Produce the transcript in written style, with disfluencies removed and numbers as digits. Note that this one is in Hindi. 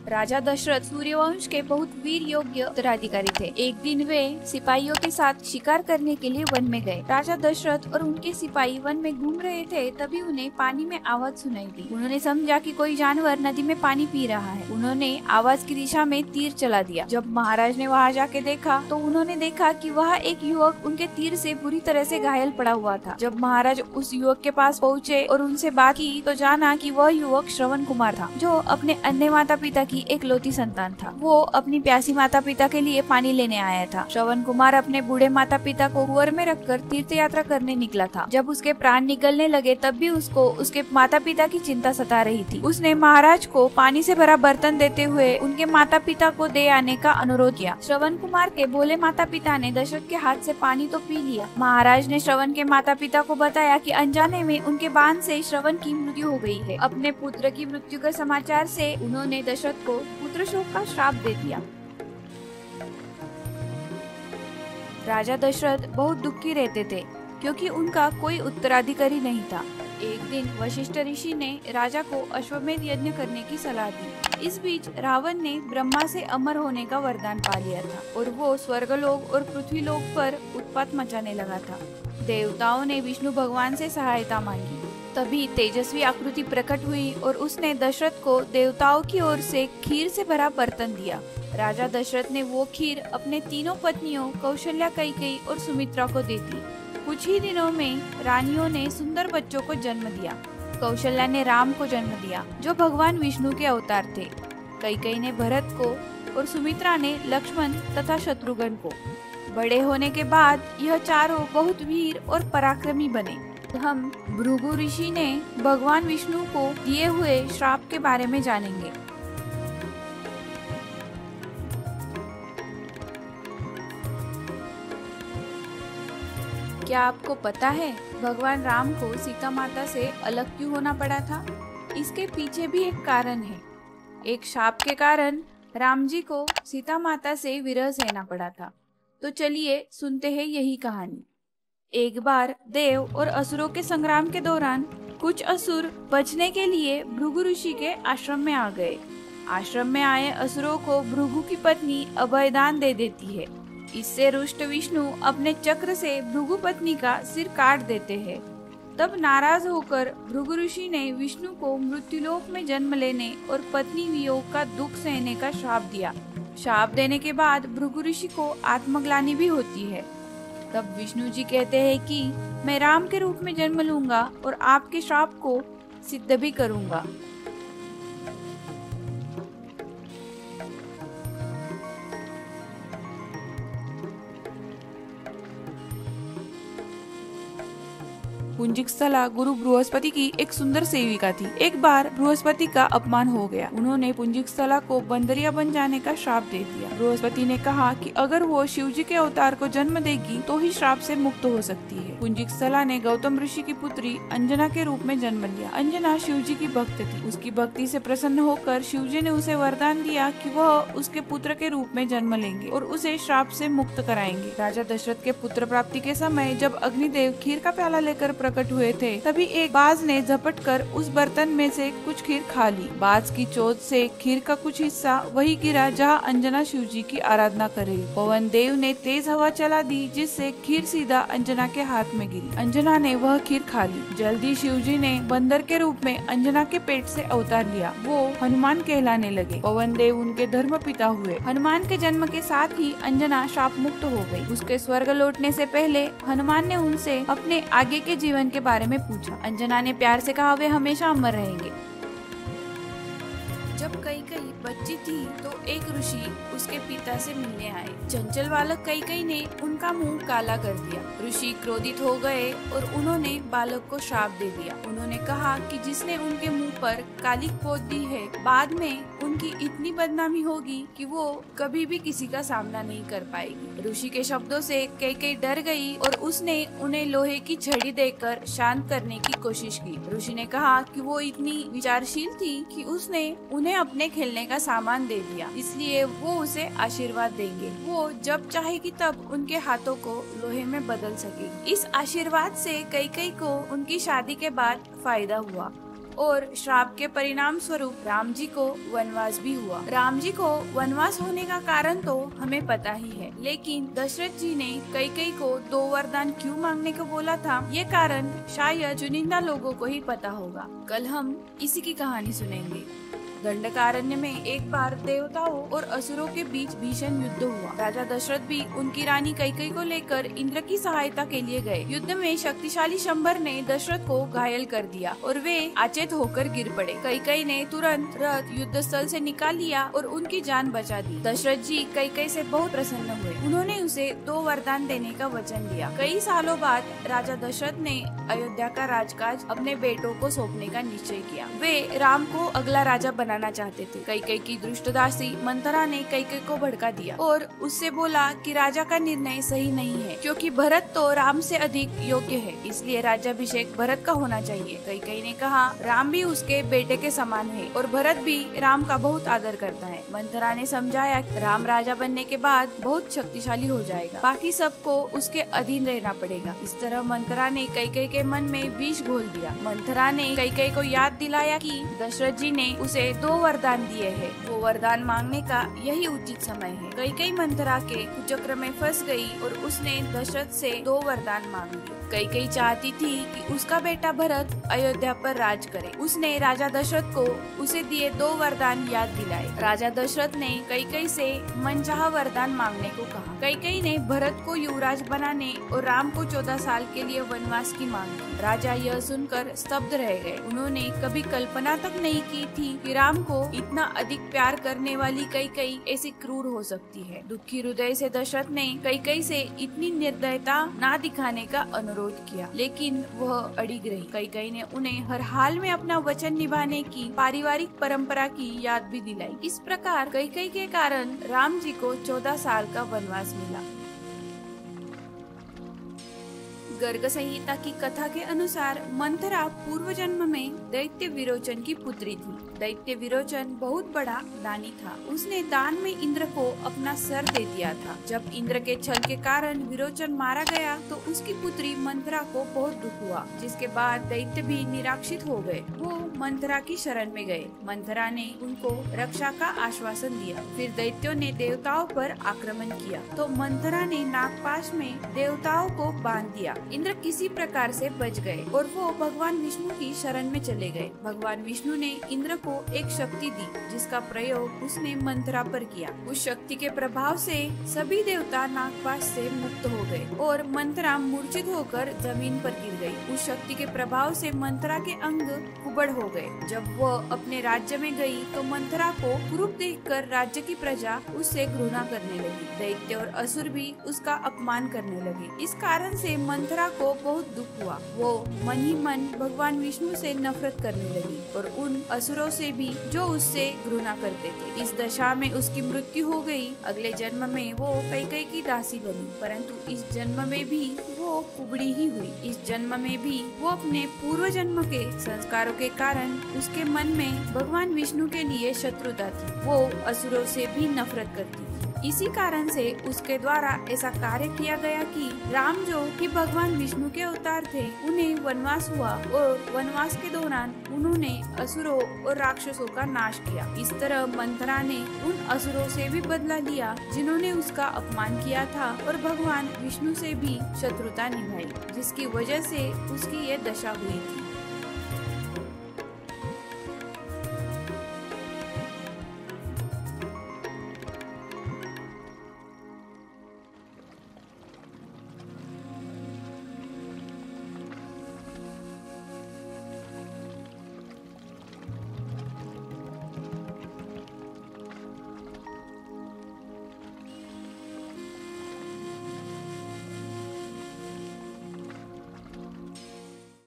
राजा दशरथ सूर्यवंश के बहुत वीर योग्य उत्तराधिकारी थे। एक दिन वे सिपाहियों के साथ शिकार करने के लिए वन में गए। राजा दशरथ और उनके सिपाही वन में घूम रहे थे, तभी उन्हें पानी में आवाज सुनाई दी। उन्होंने समझा कि कोई जानवर नदी में पानी पी रहा है। उन्होंने आवाज की दिशा में तीर चला दिया। जब महाराज ने वहां जाके देखा तो उन्होंने देखा कि वह एक युवक उनके तीर से बुरी तरह से घायल पड़ा हुआ था। जब महाराज उस युवक के पास पहुँचे और उनसे बात की तो जाना कि वह युवक श्रवण कुमार था, जो अपने अन्य माता पिता की एक लौती संतान था। वो अपनी प्यासी माता पिता के लिए पानी लेने आया था। श्रवण कुमार अपने बूढ़े माता पिता को कुंवर में रखकर तीर्थ यात्रा करने निकला था। जब उसके प्राण निकलने लगे तब भी उसको उसके माता पिता की चिंता सता रही थी। उसने महाराज को पानी से भरा बर्तन देते हुए उनके माता पिता को दे आने का अनुरोध किया। श्रवण कुमार के भोले माता पिता ने दशरथ के हाथ से पानी तो पी लिया। महाराज ने श्रवण के माता पिता को बताया कि अनजाने में उनके बाण से श्रवण की मृत्यु हो गई है। अपने पुत्र की मृत्यु के समाचार से उन्होंने दशरथ को पुत्र शोक का श्राप दे दिया। राजा दशरथ बहुत दुखी रहते थे क्योंकि उनका कोई उत्तराधिकारी नहीं था। एक दिन वशिष्ठ ऋषि ने राजा को अश्वमेध यज्ञ करने की सलाह दी। इस बीच रावण ने ब्रह्मा से अमर होने का वरदान पा लिया था और वो स्वर्गलोक और पृथ्वीलोक पर उत्पात मचाने लगा था। देवताओं ने विष्णु भगवान से सहायता मांगी। तभी तेजस्वी आकृति प्रकट हुई और उसने दशरथ को देवताओं की ओर से खीर से भरा बर्तन दिया। राजा दशरथ ने वो खीर अपने तीनों पत्नियों कौशल्या, कैकेयी और सुमित्रा को दे दी। कुछ ही दिनों में रानियों ने सुंदर बच्चों को जन्म दिया। कौशल्या ने राम को जन्म दिया, जो भगवान विष्णु के अवतार थे। कैकेयी ने भरत को और सुमित्रा ने लक्ष्मण तथा शत्रुघ्न को। बड़े होने के बाद यह चारों बहुत वीर और पराक्रमी बने। हम भृगु ऋषि ने भगवान विष्णु को दिए हुए श्राप के बारे में जानेंगे। क्या आपको पता है भगवान राम को सीता माता से अलग क्यों होना पड़ा था? इसके पीछे भी एक कारण है। एक शाप के कारण राम जी को सीता माता से विरह सहना पड़ा था। तो चलिए सुनते हैं यही कहानी। एक बार देव और असुरों के संग्राम के दौरान कुछ असुर बचने के लिए भृगु ऋषि के आश्रम में आ गए। आश्रम में आए असुरों को भृगु की पत्नी अभयदान दे देती है। इससे रुष्ट विष्णु अपने चक्र से भृगु पत्नी का सिर काट देते हैं। तब नाराज होकर भृगु ऋषि ने विष्णु को मृत्युलोक में जन्म लेने और पत्नी वियोग का दुख सहने का श्राप दिया। श्राप देने के बाद भृगु ऋषि को आत्मग्लानि भी होती है। तब विष्णु जी कहते हैं कि मैं राम के रूप में जन्म लूंगा और आपके श्राप को सिद्ध भी करूंगा। पुंजिकस्थला गुरु बृहस्पति की एक सुंदर सेविका थी। एक बार बृहस्पति का अपमान हो गया। उन्होंने पुंजिकस्थला को बंदरिया बन जाने का श्राप दे दिया। बृहस्पति ने कहा कि अगर वो शिव जी के अवतार को जन्म देगी तो ही श्राप से मुक्त हो सकती है। पुंजिकस्थला ने गौतम ऋषि की पुत्री अंजना के रूप में जन्म लिया। अंजना शिव जी की भक्त थी। उसकी भक्ति से प्रसन्न होकर शिव जी ने उसे वरदान दिया कि वह उसके पुत्र के रूप में जन्म लेंगे और उसे श्राप से मुक्त कराएंगे। राजा दशरथ के पुत्र प्राप्ति के समय जब अग्निदेव खीर का प्याला लेकर प्रकट हुए थे, तभी एक बाज ने झपट कर उस बर्तन में से कुछ खीर खा ली। बाज की चोट से खीर का कुछ हिस्सा वही गिरा जहाँ अंजना शिव जी की आराधना कर रही। पवन देव ने तेज हवा चला दी, जिससे खीर सीधा अंजना के हाथ में गिरी। अंजना ने वह खीर खा ली। जल्दी शिव जी ने बंदर के रूप में अंजना के पेट से अवतार लिया। वो हनुमान कहलाने लगे। पवन देव उनके धर्म पिता हुए। हनुमान के जन्म के साथ ही अंजना शाप मुक्त हो गई। उसके स्वर्ग लौटने से पहले हनुमान ने उनसे अपने आगे के जीवन के बारे में पूछा। अंजना ने प्यार से कहा वे हमेशा अमर रहेंगे। जब कैकेयी बच्ची थी तो एक ऋषि उसके पिता से मिलने आए। चंचल बालक कैकेयी ने उनका मुंह काला कर दिया। ऋषि क्रोधित हो गए और उन्होंने बालक को श्राप दे दिया। उन्होंने कहा कि जिसने उनके मुंह पर कालिक पोत दी है, बाद में उनकी इतनी बदनामी होगी कि वो कभी भी किसी का सामना नहीं कर पाएगी। ऋषि के शब्दों से कैकेयी डर गई और उसने उन्हें लोहे की छड़ी देकर शांत करने की कोशिश की। ऋषि ने कहा कि वो इतनी विचारशील थी कि उसने उन्हें अपने खेलने का सामान दे दिया, इसलिए वो उसे आशीर्वाद देंगे। वो जब चाहेगी तब उनके हाथों को लोहे में बदल सकेगी। इस आशीर्वाद से कैकेयी को उनकी शादी के बाद फायदा हुआ और श्राप के परिणाम स्वरूप राम जी को वनवास भी हुआ। राम जी को वनवास होने का कारण तो हमें पता ही है, लेकिन दशरथ जी ने कैकेयी को 2 वरदान क्यों मांगने को बोला था, ये कारण शायद चुनिंदा लोगों को ही पता होगा। कल हम इसी की कहानी सुनेंगे। दंडकारण्य में एक बार देवताओं और असुरों के बीच भीषण युद्ध हुआ। राजा दशरथ भी उनकी रानी कैकेयी को लेकर इंद्र की सहायता के लिए गए। युद्ध में शक्तिशाली शंबर ने दशरथ को घायल कर दिया और वे अचेत होकर गिर पड़े। कैकेयी ने तुरंत रथ युद्ध स्थल से निकाल लिया और उनकी जान बचा दी। दशरथ जी कैकेयी से बहुत प्रसन्न हुए। उन्होंने उसे 2 वरदान देने का वचन दिया। कई सालों बाद राजा दशरथ ने अयोध्या का राजकाज अपने बेटों को सौंपने का निश्चय किया। वे राम को अगला राजा बनाना चाहते थे। कैकेयी की दुष्टदासी मंथरा ने कैकेयी को भड़का दिया और उससे बोला कि राजा का निर्णय सही नहीं है, क्योंकि भरत तो राम से अधिक योग्य है, इसलिए राज्याभिषेक भरत का होना चाहिए। कैकेयी ने कहा, राम भी उसके बेटे के समान है और भरत भी राम का बहुत आदर करता है। मंथरा ने समझाया, राम राजा बनने के बाद बहुत शक्तिशाली हो जाएगा, बाकी सबको उसके अधीन रहना पड़ेगा। इस तरह मंथरा ने कैकेयी के मन में विष घोल दिया। मंथरा ने कैकेयी को याद दिलाया कि दशरथ जी ने उसे 2 वरदान दिए हैं, वो वरदान मांगने का यही उचित समय है। कैकेयी मंथरा के कुचक्र में फंस गई और उसने दशरथ से 2 वरदान मांग लिए। कैकेयी चाहती थी कि उसका बेटा भरत अयोध्या पर राज करे। उसने राजा दशरथ को उसे दिए 2 वरदान याद दिलाए। राजा दशरथ ने कैकेयी से मनचाहा वरदान मांगने को कहा। कैकेयी ने भरत को युवराज बनाने और राम को 14 साल के लिए वनवास की मांग की। राजा यह सुनकर स्तब्ध रह गए। उन्होंने कभी कल्पना तक नहीं की थी कि राम को इतना अधिक प्यार करने वाली कैकेयी ऐसी क्रूर हो सकती है। दुखी हृदय से दशरथ ने कैकेयी से इतनी निर्दयता ना दिखाने का अनुरोध किया, लेकिन वह अड़िग रही। कैकेयी ने उन्हें हर हाल में अपना वचन निभाने की पारिवारिक परंपरा की याद भी दिलाई। इस प्रकार कैकेयी के कारण राम जी को 14 साल का वनवास मिला। गर्ग संहिता की कथा के अनुसार मंथरा पूर्व जन्म में दैत्य विरोचन की पुत्री थी। दैत्य विरोचन बहुत बड़ा दानी था। उसने दान में इंद्र को अपना सर दे दिया था। जब इंद्र के छल के कारण विरोचन मारा गया तो उसकी पुत्री मंथरा को बहुत दुख हुआ, जिसके बाद दैत्य भी निराक्षित हो गए। वो मंथरा की शरण में गए। मंथरा ने उनको रक्षा का आश्वासन दिया। फिर दैत्यों ने देवताओं पर आक्रमण किया तो मंथरा ने नागपाश में देवताओं को बांध दिया। इंद्र किसी प्रकार से बच गए और वो भगवान विष्णु की शरण में चले गए। भगवान विष्णु ने इंद्र को एक शक्ति दी, जिसका प्रयोग उसने मंथरा पर किया। उस शक्ति के प्रभाव से सभी देवता नागपाश से मुक्त हो गए और मंथरा मूर्छित होकर जमीन पर गिर गई। उस शक्ति के प्रभाव से मंथरा के अंग कुबड़ हो गए। जब वह अपने राज्य में गई तो मंथरा को कुरूप देखकर राज्य की प्रजा उससे घृणा करने लगी। दैत्य और असुर भी उसका अपमान करने लगे। इस कारण से मंथरा को बहुत दुख हुआ। वो मन ही मन भगवान विष्णु से नफरत करने लगी और उन असुरों से भी जो उससे घृणा करते थे। इस दशा में उसकी मृत्यु हो गई। अगले जन्म में वो कैकेयी की दासी बनी, परंतु इस जन्म में भी वो कुबड़ी ही हुई। इस जन्म में भी वो अपने पूर्व जन्म के संस्कारों के कारण उसके मन में भगवान विष्णु के लिए शत्रुता थी। वो असुरों से भी नफरत करती थी। इसी कारण से उसके द्वारा ऐसा कार्य किया गया कि राम जो कि भगवान विष्णु के अवतार थे, उन्हें वनवास हुआ और वनवास के दौरान उन्होंने असुरों और राक्षसों का नाश किया। इस तरह मंथरा ने उन असुरों से भी बदला लिया जिन्होंने उसका अपमान किया था और भगवान विष्णु से भी शत्रुता निभाई, जिसकी वजह से उसकी ये दशा हुई थी।